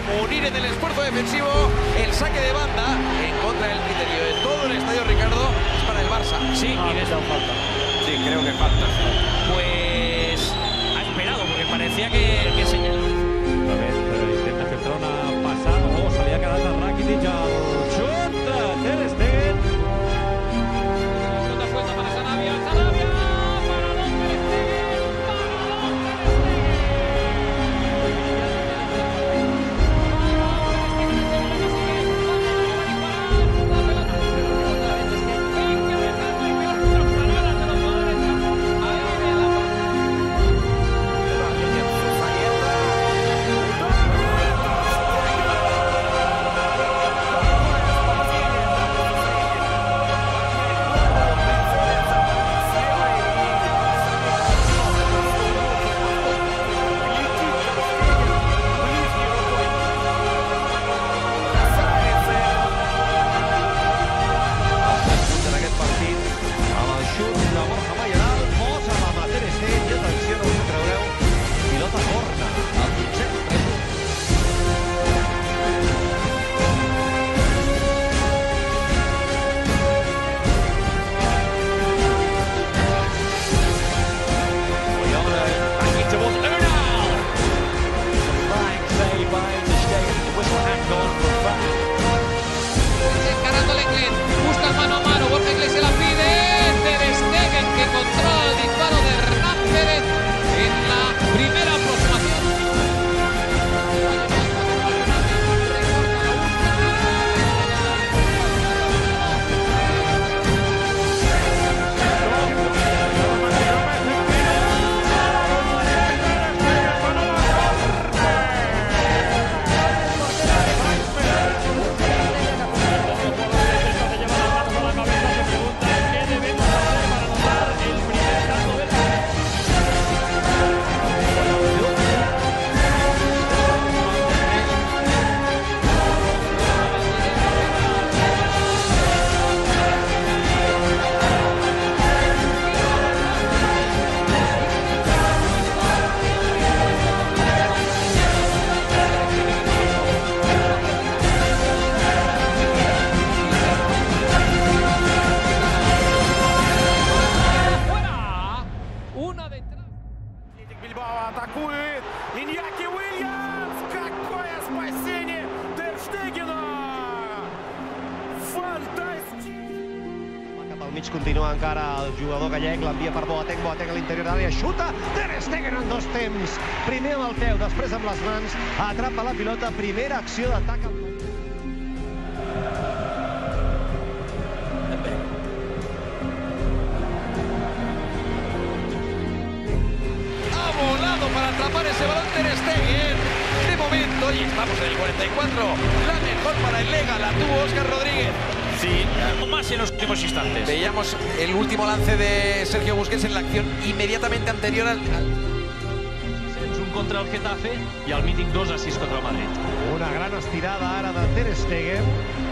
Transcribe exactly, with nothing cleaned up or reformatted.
Munir en el esfuerzo defensivo, el saque de banda en contra del criterio de todo el estadio, Ricardo, es para el Barça. Sí, ah, y desde falta. Sí, creo que falta. Pues ha esperado, porque parecía que, que señaló. A ver, intenta filtrar una pasada. Oh, se li ha quedat a Rakitic al xut de Ter Stegen. Pelota suelta para Sarabia, Sarabia, para Don Ter Stegen, para Don Ter Бильбао атакует. Иньяки Уильямс. Какое спасение Тер Стегена. Fantàstic. Cap al mig continua encara el jugador gallec, l'envia per Boateng, Boateng a l'interior d'àrea, xuta, Ter Stegen en dos temps. Primer amb el peu, després amb les mans, atrapa la pilota, primera acció d'atac. Para atrapar ese balón Ter Stegen. De momento, y estamos en el cuarenta y cuatro, la mejor para el Lega la tuvo Óscar Rodríguez. Sí, algo más en los últimos instantes. Veíamos el último lance de Sergio Busquets en la acción inmediatamente anterior al... al... Un contra el Getafe i el mític dos a sis contra el Madrid. Una gran estirada ara de Ter Stegen.